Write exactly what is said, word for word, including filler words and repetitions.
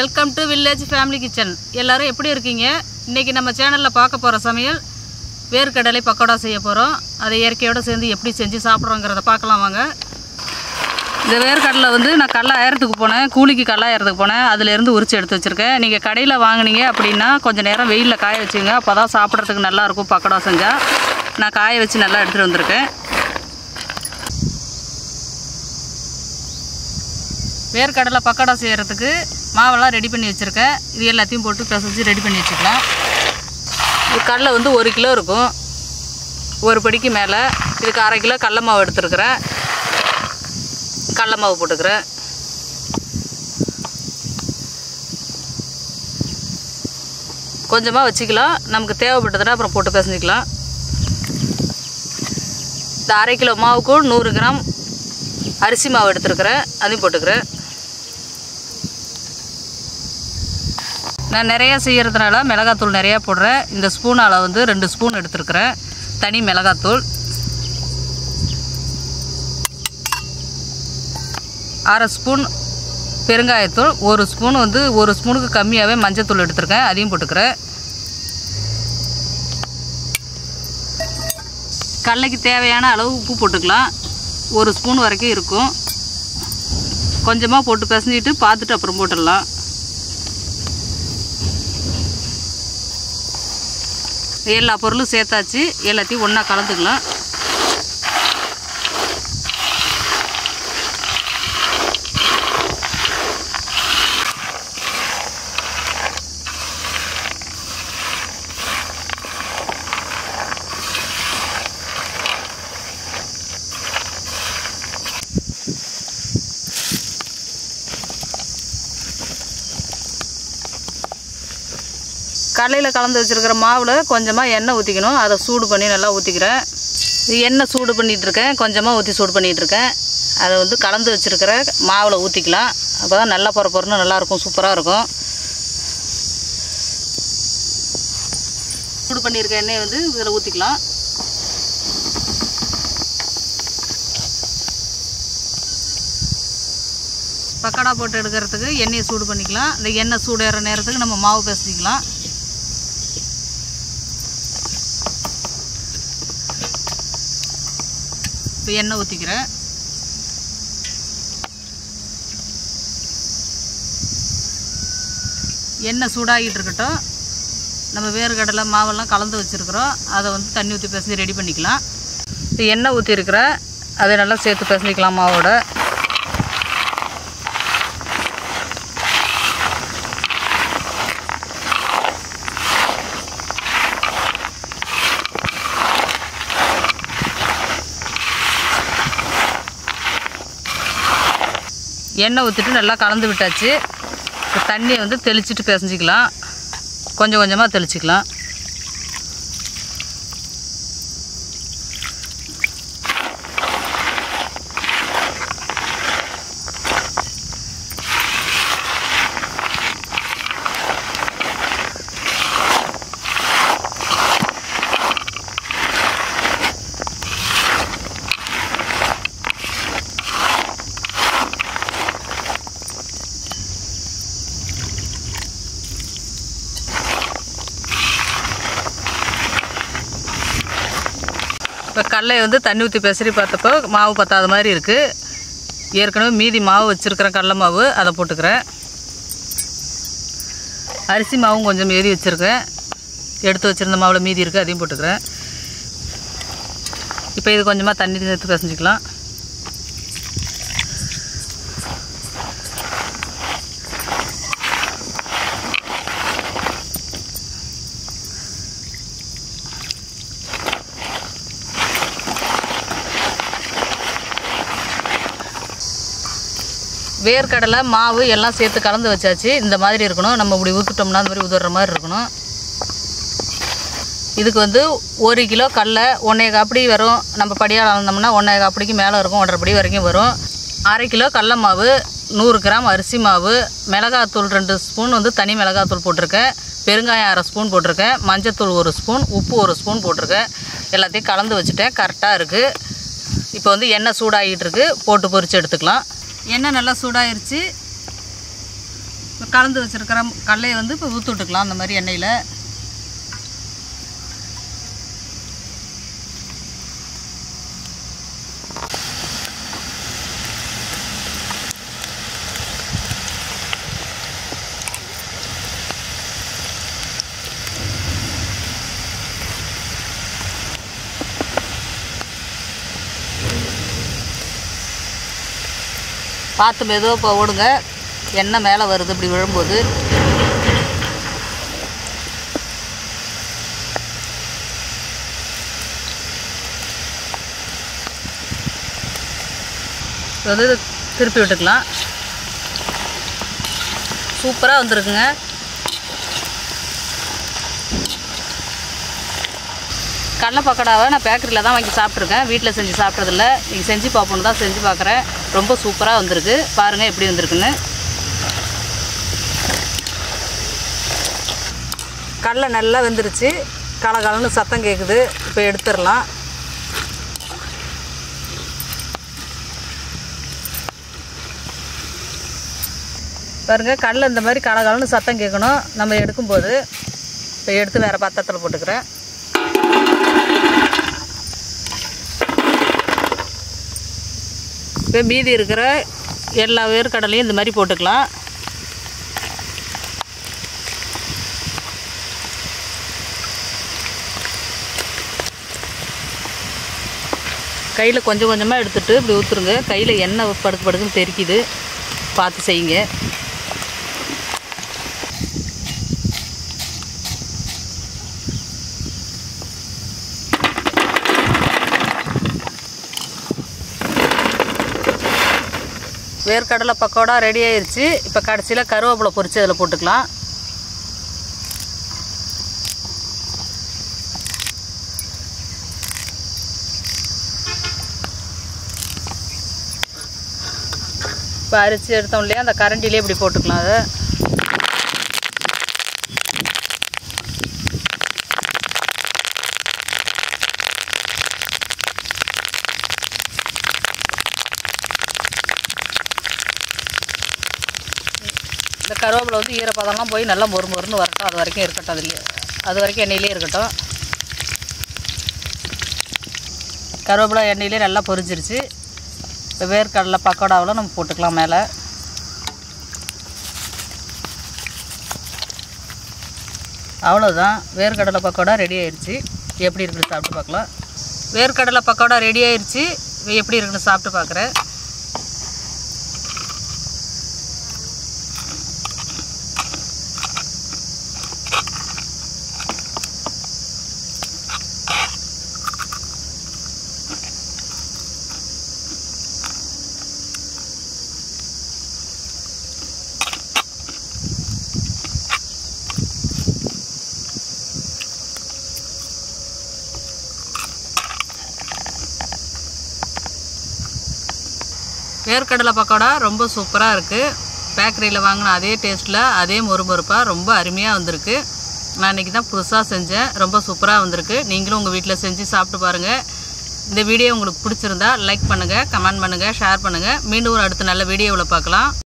Welcome to village family kitchen. எல்லாரும் எப்படி இருக்கீங்க? இன்றைக்கி நம்ம சேனலில் பார்க்க போகிற சமையல் வேர்க்கடலை பக்கோடா செய்ய போகிறோம். அதை இயற்கையோடு சேர்ந்து எப்படி செஞ்சு சாப்பிட்றோங்கிறத பார்க்கலாம் வாங்க. இந்த வேர்க்கடலை வந்து நான் கடலை ஆயிரத்துக்கு போனேன், கூலிக்கு கடலை ஆயிரத்துக்கு போனேன். அதிலேருந்து உரிச்சு எடுத்து வச்சுருக்கேன். நீங்கள் கடையில் வாங்கினீங்க அப்படின்னா கொஞ்சம் நேரம் வெயிலில் காய வச்சுங்க, அப்போ தான் சாப்பிட்றதுக்கு நல்லாயிருக்கும். பக்கோடா செஞ்சால் நான் காய வச்சு நல்லா எடுத்துகிட்டு வந்திருக்கேன். வேர்க்கடலை பக்கோடா செய்கிறதுக்கு மாவெல்லாம் ரெடி பண்ணி வச்சுருக்கேன். இது எல்லாத்தையும் போட்டு பிசைஞ்சு ரெடி பண்ணி வச்சுக்கலாம். இது கடலை வந்து ஒரு கிலோ இருக்கும், ஒரு படிக்கு மேலே. இதுக்கு அரை கிலோ கடல மாவு எடுத்துருக்குறேன். கடல மாவு போட்டுக்கிறேன். கொஞ்சமாக வச்சுக்கலாம், நமக்கு தேவைப்பட்டதுன்னா அப்புறம் போட்டு பிசைஞ்சிக்கலாம். இந்த அரை கிலோ மாவுக்கு நூறு கிராம் அரிசி மாவு எடுத்துருக்குறேன், அதையும் போட்டுக்கிறேன். நான் நிறையா செய்கிறதுனால மிளகாத்தூள் நிறையா போடுறேன். இந்த ஸ்பூன் அளவு வந்து ரெண்டு ஸ்பூன் எடுத்துருக்குறேன் தனி மிளகாத்தூள். அரை ஸ்பூன் பெருங்காயத்தூள், ஒரு ஸ்பூன் வந்து ஒரு ஸ்பூனுக்கு கம்மியாகவே மஞ்சத்தூள் எடுத்துருக்கேன், அதையும் போட்டுக்கிறேன். கடலைக்கு தேவையான அளவு உப்பு போட்டுக்கலாம், ஒரு ஸ்பூன் வரைக்கும் இருக்கும். கொஞ்சமாக போட்டு பிசைஞ்சிட்டு பார்த்துட்டு அப்புறம் போட்டுடலாம். எல்லா பொருளும் சேர்த்தாச்சு, எல்லாத்தையும் ஒன்றா கலந்துக்கலாம். கடலையில் கலந்து வச்சுருக்கிற மாவில் கொஞ்சமாக எண்ணெய் ஊற்றிக்கணும். அதை சூடு பண்ணி நல்லா ஊற்றிக்கிறேன். இது எண்ணெய் சூடு பண்ணிகிட்ருக்கேன், கொஞ்சமாக ஊற்றி சூடு பண்ணிகிட்ருக்கேன். அதை வந்து கலந்து வச்சுருக்கிற மாவில் ஊற்றிக்கலாம். அப்போ தான் நல்லா பொற பொறன்னு நல்லாயிருக்கும், சூப்பராக இருக்கும். சூடு பண்ணியிருக்க எண்ணெயை வந்து இதில் ஊற்றிக்கலாம். பக்கோடா போட்டு எடுக்கிறதுக்கு எண்ணெயை சூடு பண்ணிக்கலாம். இந்த எண்ணெய் சூடேற நேரத்துக்கு நம்ம மாவு பிசைஞ்சிக்கலாம். இப்போ எண்ணெய் ஊற்றிக்கிறேன். எண்ணெய் சூடாகிட்டு இருக்கட்டும். நம்ம வேர்க்கடலை மாவெல்லாம் கலந்து வச்சுருக்குறோம், அதை வந்து தண்ணி ஊற்றி பிசைஞ்சு ரெடி பண்ணிக்கலாம். இப்போ எண்ணெய் ஊற்றிருக்கிறேன், அதை நல்லா சேர்த்து பிசைஞ்சிக்கலாம் மாவோட. எண்ணெய் ஊற்றிட்டு நல்லா கலந்து விட்டாச்சு. இப்போ தண்ணியை வந்து தெளிச்சிட்டு பிசைஞ்சிக்கலாம், கொஞ்சம் கொஞ்சமாக தெளிச்சிக்கலாம். இப்போ கடலையை வந்து தண்ணி ஊற்றி பெசரி பார்த்தப்போ மாவு பத்தாத மாதிரி இருக்குது. ஏற்கனவே மீதி மாவு வச்சுருக்கிறேன், கடலை மாவு, அதை போட்டுக்கிறேன். அரிசி மாவும் கொஞ்சம் மீதி வச்சுருக்கேன், எடுத்து வச்சுருந்த மாவில் மீதி இருக்குது, அதையும் போட்டுக்கிறேன். இப்போ இது கொஞ்சமாக தண்ணி சேர்த்து பிசைஞ்சிக்கலாம். வேர்க்கடலை மாவு எல்லாம் சேர்த்து கலந்து வச்சாச்சு. இந்த மாதிரி இருக்கணும். நம்ம இப்படி ஊற்றிட்டோம்னா அந்த மாதிரி உதற மாதிரி இருக்கணும். இதுக்கு வந்து ஒரு கிலோ கடலை ஒன்றே காப்படி வரும். நம்ம படியால் அளந்தோம்னா ஒன்றே காப்படிக்கு மேலே இருக்கும், ஒன்றரை படி வரைக்கும் வரும். அரை கிலோ கடல மாவு, நூறு கிராம் அரிசி மாவு, மிளகாத்தூள் ரெண்டு ஸ்பூன் வந்து தனி மிளகாத்தூள் போட்டிருக்கேன், பெருங்காயம் அரை ஸ்பூன் போட்டிருக்கேன், மஞ்சத்தூள் ஒரு ஸ்பூன், உப்பு ஒரு ஸ்பூன் போட்டிருக்கேன். எல்லாத்தையும் கலந்து வச்சுட்டேன், கரெக்டாக இருக்குது. இப்போ வந்து எண்ணெய் சூடாகிட்டு இருக்குது, போட்டு பொரித்து எடுத்துக்கலாம். எண்ணெய் நல்லா சூடாயிருச்சு. கலந்து வச்சுருக்கிற கடலையை வந்து இப்போ ஊற்றி விட்டுக்கலாம் அந்த மாதிரி எண்ணெயில். பார்த்து மெதுவாக இப்போ ஓடுங்க, எண்ணெய் மேலே வருது இப்படி விழும்போது. வந்து திருப்பி விட்டுக்கலாம். சூப்பராக வந்துருக்குங்க. கடலை பக்கோடாவை நான் பேக்கரியில் தான் வாங்கி சாப்பிட்ருக்கேன், வீட்டில் செஞ்சு சாப்பிட்றதில்ல. நீங்கள் செஞ்சு பார்ப்போன்னு தான் செஞ்சு பார்க்குறேன். ரொம்ப சூப்பராக வந்திருக்கு. பாருங்கள் எப்படி வந்திருக்குன்னு. கடலை நல்லா வெந்துருச்சு, கலகலன்னு சத்தம் கேட்குது. இப்போ எடுத்துடலாம். பாருங்கள், கடலை இந்த மாதிரி கலகலன்னு சத்தம் கேட்கணும் நம்ம எடுக்கும்போது. இப்போ எடுத்து வேறு பாத்திரத்தில் போட்டுக்கிறேன். இப்போ மீதி இருக்கிற எல்லா வேர்க்கடலையும் இந்த மாதிரி போட்டுக்கலாம். கையில் கொஞ்சம் கொஞ்சமாக எடுத்துகிட்டு இப்படி ஊற்றுருங்க. கையில் எண்ணெய் படுக்கு படுக்குன்னு தெரிக்குது, பார்த்து செய்யுங்க. வேர்க்கடலை பக்கோடா ரெடி ஆயிடுச்சு. இப்போ கடைசியில் கருவேப்பிலை பொரிச்சு அதில் போட்டுக்கலாம். இப்போ அரிசி எடுத்தோம் இல்லையா, அந்த கரண்டிலே இப்படி போட்டுக்கலாம். அதை இந்த கருவேப்பிலை வந்து ஈரப்பதம்லாம் போய் நல்லா மொறு மொறுன்னு வரட்டும். அது வரைக்கும் இருக்கட்டும், அதுலேயே அது வரைக்கும் எண்ணெயிலே இருக்கட்டும். கருவேப்பிலை எண்ணெயிலே நல்லா பொரிஞ்சிருச்சு. இப்போ வேர்க்கடலை பக்கோடாவில் நம்ம போட்டுக்கலாம் மேலே. அவ்வளோதான், வேர்க்கடலை பக்கோடா ரெடி ஆயிடுச்சு. எப்படி இருக்குன்னு சாப்பிட்டு பார்க்கலாம். வேர்க்கடலை பக்கோடா ரெடி ஆயிடுச்சு. எப்படி இருக்குன்னு சாப்பிட்டு பார்க்குறேன். வேர்க்கடலை பக்கோடா ரொம்ப சூப்பராக இருக்குது. பேக்கரியில் வாங்கின அதே டேஸ்ட்டில் அதே மொறுமொறுப்பாக ரொம்ப அருமையாக வந்திருக்கு. நான் இன்றைக்கி தான் புதுசாக செஞ்சேன். ரொம்ப சூப்பராக வந்திருக்கு. நீங்களும் உங்கள் வீட்டில் செஞ்சு சாப்பிட்டு பாருங்கள். இந்த வீடியோ உங்களுக்கு பிடிச்சிருந்தா லைக் பண்ணுங்கள், கமெண்ட் பண்ணுங்கள், ஷேர் பண்ணுங்கள். மீண்டும் ஒரு அடுத்த நல்ல வீடியோவில் பார்க்கலாம்.